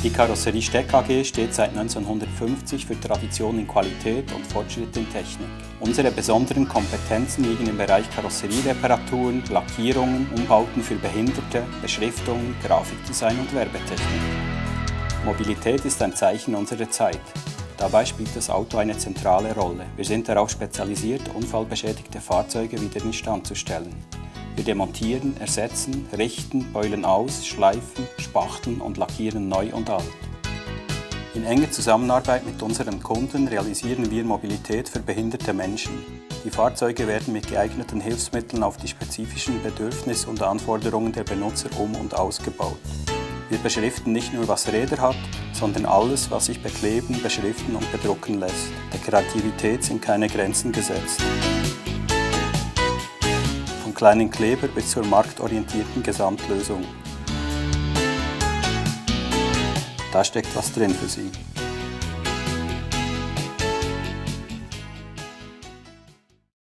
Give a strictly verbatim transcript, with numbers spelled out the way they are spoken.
Die Karosserie Steck A G steht seit neunzehnhundertfünfzig für Tradition in Qualität und Fortschritt in Technik. Unsere besonderen Kompetenzen liegen im Bereich Karosseriereparaturen, Lackierungen, Umbauten für Behinderte, Beschriftungen, Grafikdesign und Werbetechnik. Mobilität ist ein Zeichen unserer Zeit. Dabei spielt das Auto eine zentrale Rolle. Wir sind darauf spezialisiert, unfallbeschädigte Fahrzeuge wieder instand zu stellen. Wir demontieren, ersetzen, richten, beulen aus, schleifen, spachteln und lackieren neu und alt. In enger Zusammenarbeit mit unseren Kunden realisieren wir Mobilität für behinderte Menschen. Die Fahrzeuge werden mit geeigneten Hilfsmitteln auf die spezifischen Bedürfnisse und Anforderungen der Benutzer um- und ausgebaut. Wir beschriften nicht nur, was Räder hat, sondern alles, was sich bekleben, beschriften und bedrucken lässt. Der Kreativität sind keine Grenzen gesetzt. Vom kleinen Kleber bis zur marktorientierten Gesamtlösung. Da steckt was drin für Sie.